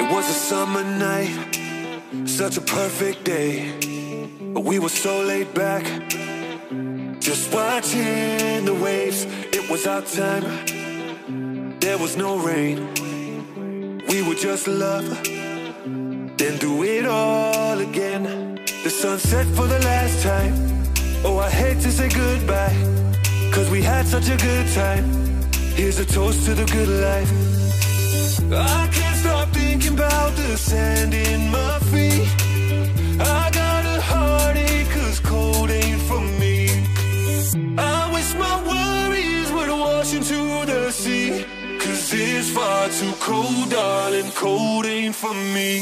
was a summer night, such a perfect day. We were so laid back, just watching the waves. It was our time, there was no rain. We would just love, then do it all again. The sun set for the last time. Oh, I hate to say goodbye, 'cause we had such a good time. Here's a toast to the good life. I can't stop thinking about the sand in my feet. I got a heartache 'cause cold ain't for me. I wish my worries would wash into the sea, 'cause it's far too cold, darling, cold ain't for me.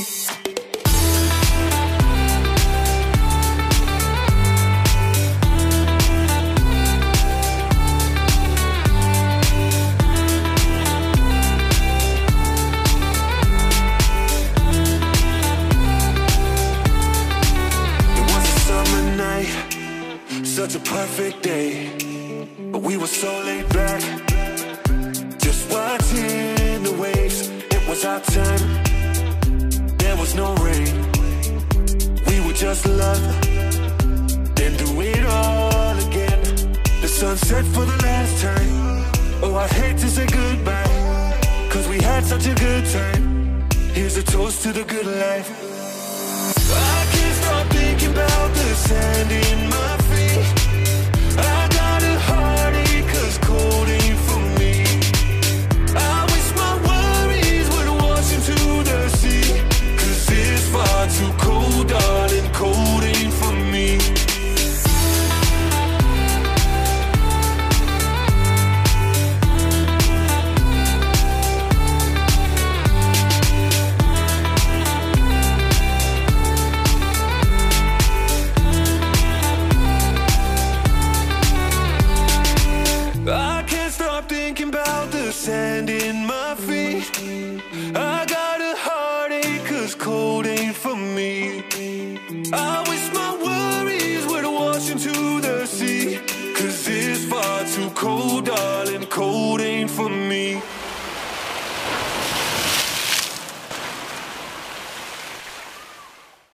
Such a perfect day, but we were so laid back, just watching the waves. It was our time, there was no rain. We would just love, then do it all again. The sun set for the last time. Oh, I hate to say goodbye, 'cause we had such a good time. Here's a toast to the good life. I can't stop thinking about the sand in my feet. I got a heartache 'cause cold ain't for me. I wish my worries would wash into the sea, 'cause it's far too cold, darling, cold ain't for me. Sand in my feet. I got a heartache 'cause cold ain't for me. I wish my worries would wash into the sea, 'cause it's far too cold, darling, cold ain't for